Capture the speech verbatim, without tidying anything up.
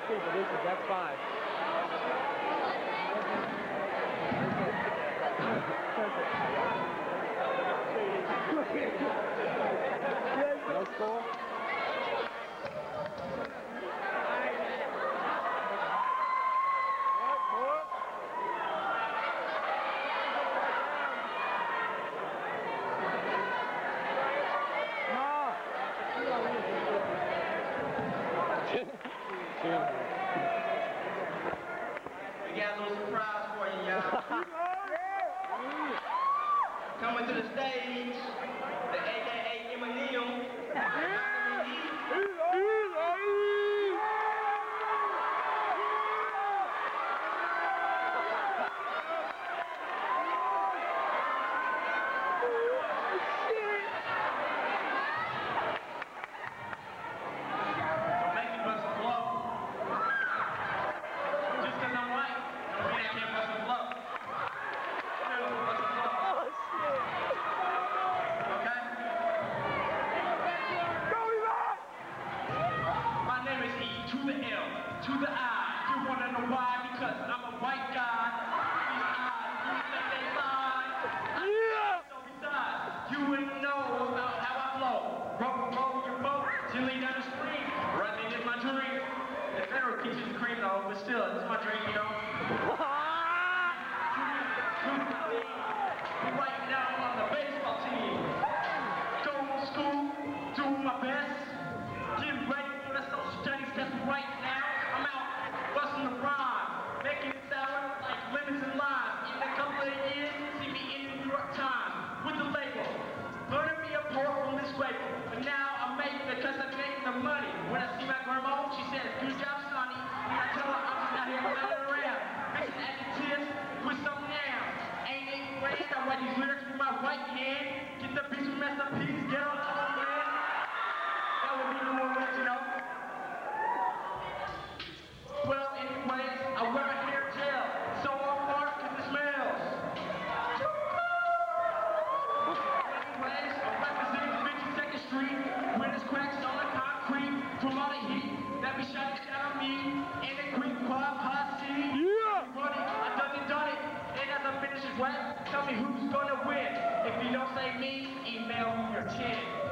Okay, Felicia, that's five. No score? We got a little surprise for you, y'all. Coming to the stage, the A K A Eminem. To the L, to the I. You wanna know why? Because I'm a white guy. These eyes, you think they lie? Yeah. So besides, you wouldn't know about how I flow. Roll, roll your boat, chilling down the street. Running is my dream. The federal teaches the cream though, but still, it's my dream, you know. Right now I'm on the baseball team. Go to school, do my best. Get ready for the social studies test right now. I'm out busting the rhyme, making it sour like lemons and limes. In a couple of years, see me in the New York Times with the label. Learning me a pour from this label. But now I'm making it because I'm making the money. When I see my grandma, she says, good job, Sonny. And I tell her I'm just out here running around, mixing additives with some nouns. Ain't it grand? I write these lyrics with my right hand. Get the beats with masterpiece, get on the whole man. That would be the more original. Well, anyways, I wear a hair gel, so I'm marked because it smells. Anyways, I'm representing fifty-second Street, when it's cracks on the concrete, from all the heat that be shining down on me, in the quick quad posse. Yeah! Running, I done it, done it, and as I finish this rap, tell me who's gonna win. If you don't say me, email me your chin.